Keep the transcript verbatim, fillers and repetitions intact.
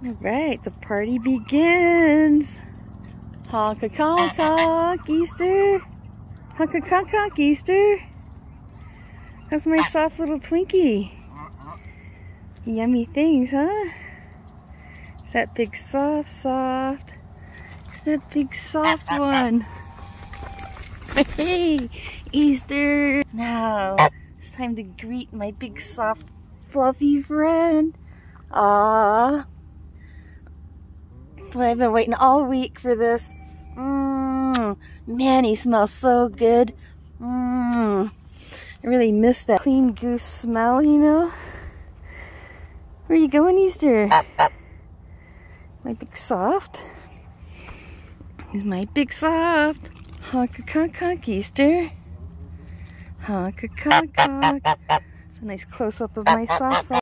All right, the party begins. Honk a conk conk, Easter. Honk a conk conk, Easter. How's my soft little Twinkie? Yummy things, huh? Is that big soft soft? Is that big soft one? Hey, Easter! Now, it's time to greet my big soft fluffy friend. Aww. Boy, I've been waiting all week for this. Mmm. Man, he smells so good. Mmm. I really miss that clean goose smell, you know? Where are you going, Easter? My big soft. He's my big soft. Honk a conk conk, Easter. Honk a conk conk. It's a nice close up of my soft soft.